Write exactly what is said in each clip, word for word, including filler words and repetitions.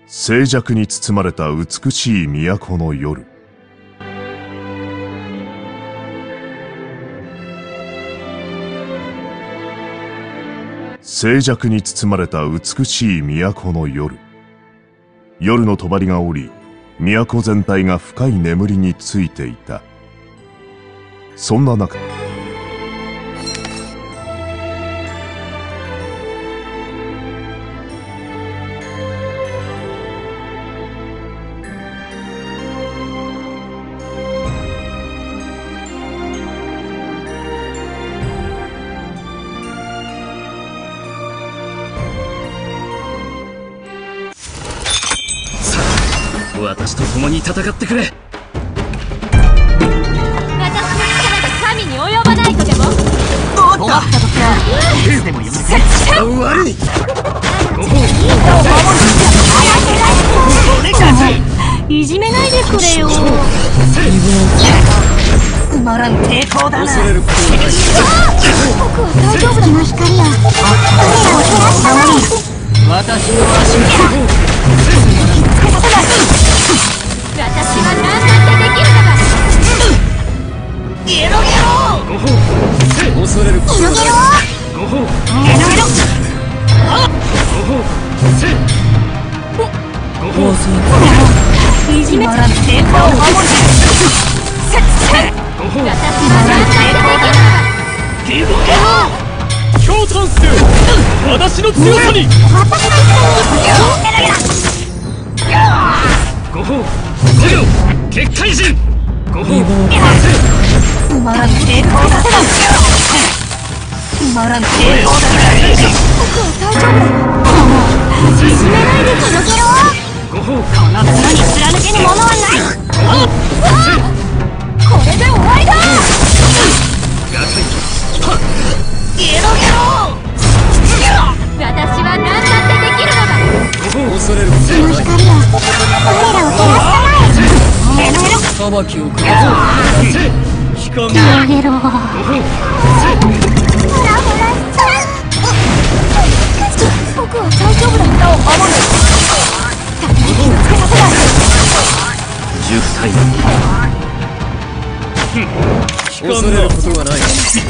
静寂に包まれた美しい都の夜。静寂に包まれた美しい都の夜。夜の帳が下り、都全体が深い眠りについていた。そんな中、 私と共に戦ってくれ。私の力が神に及ばないとでも。終わった時はいつでも呼んでくれ。終わり。いじめないでくれよ。つまらん抵抗だな。僕は大丈夫だ。月の光や彼らを照らしたまえ。私の足が私は何だってできるのだ。ゲロゲロ。恐れることはない。ゲロゲロ。ゲロゲロ。いじめらん抵抗を守る。私は何だってできるのだ。ゲロゲロ。強炭数私の強さに。私の力に。ゲロゲロ。ごほうごよ結界人ごほうつまらん抵抗だ。つまらん抵抗だ。僕は大丈夫だ。いじめないでゲロゲロ。ごほうこの角に貫けぬものはない。これで終わりだ。ゲロゲロ。私は何だってできるのだ。恐れることはない。その光は我らを照らしたまえ。ゲロゲロ。裁きを下せ。ゲロゲロ。フラフラしちゃう。僕は大丈夫だ。名を守る。誰に気をつけさせない。十体。恐れることはない。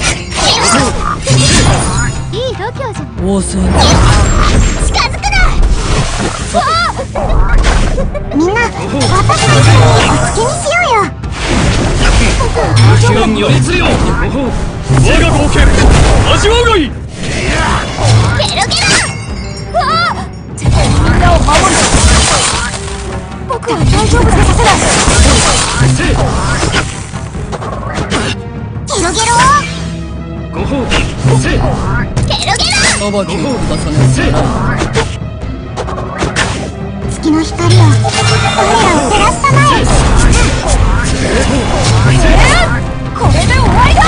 いい度胸じゃん。応戦。近づくな。みんな、私の怒りにお付けにしようよ。僕は寄りつるよ。我が冒険味わうがいい。ゲロゲロ。みんなを守る。僕は大丈夫だ。させない。ゲロゲロ。ごほうゲロゲロ。裁きを下さね。月の光は我らを照らしたまえ。これで終わりだ。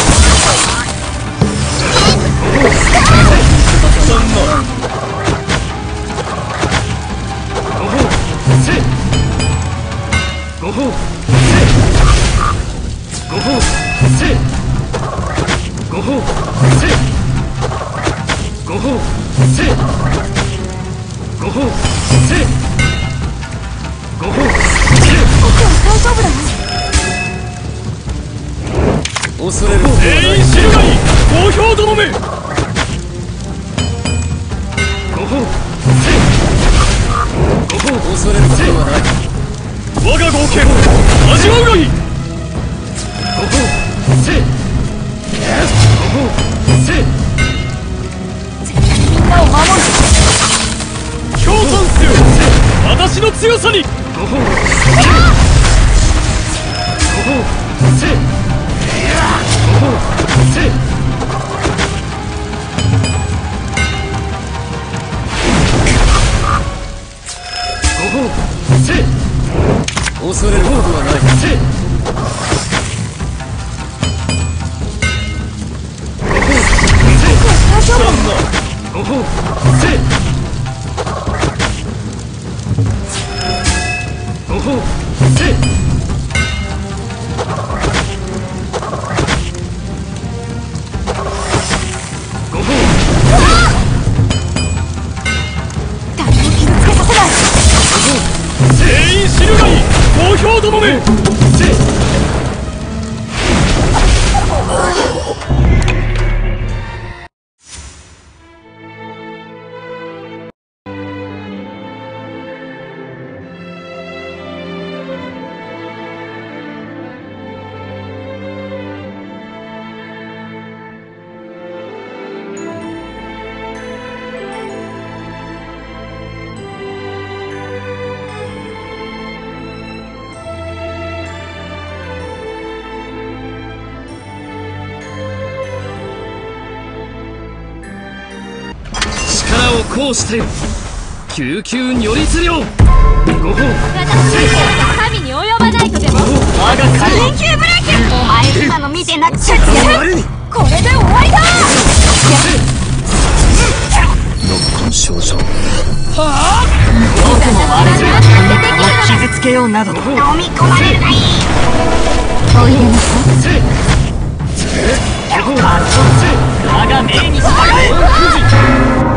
ごほうごほうごほうごほうごほうごほう。僕は大丈夫だよ。恐れる。全員知るがいい。好評どのめ。ごほうごほう。恐れることはない。我が冒険味わうがいい。ごほうごほう。みんなを守る。強炭数私の強さに。ごほうごほうせごほうせごほうせ恐れることはない。せごほうせごほうせごほう。誰も傷つけさせない。 票どもめ。こうして救急如律令。ごほう。 私神に及ばないとでも。 我が神緊急ブレーキ。お前今の見てなっちゃってこれで終わりだ。 ノッコン少女。 はあ僕も悪い。傷つけようなど飲み込まれるがいい。おいでなさい。 我が命に従え。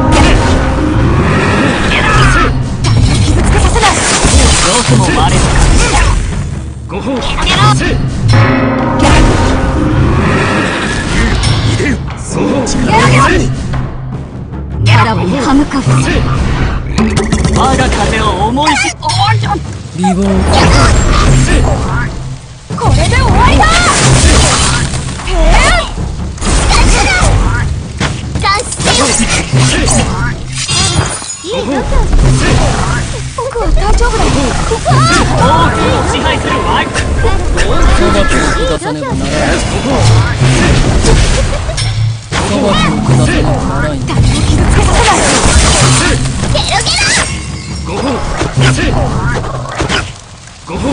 傷つけさせない。 僕も我か。ごほう。 やらぼに歯向かう。 我が風を思いしリボン。 これで終わりだ。へえいい度胸。僕は大丈夫だ。 多くを支配するわ。 いい度胸。誰も傷つけさせない。ゲロゲロ。 ごほう。ごほう。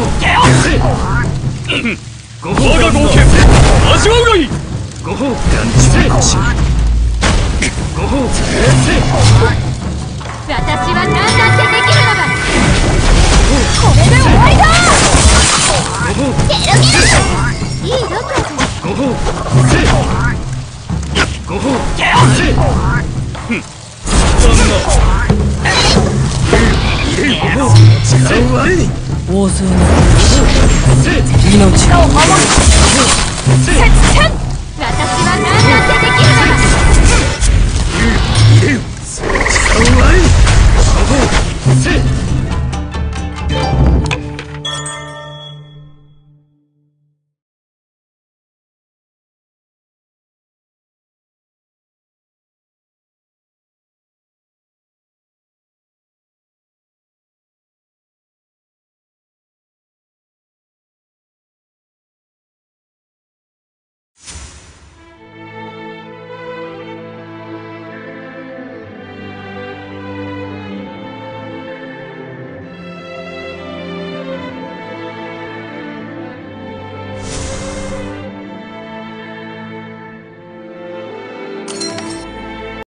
我が冒険味わうがいい。ごほう。ごほう。 私は何だってできるのだ。これで終わりだ。ゲロゲロ。いい度胸。 ごほう。ごほう。力を我に。 旺盛な命を守る。せっせん。私は何だってできるのだ。 力を我に。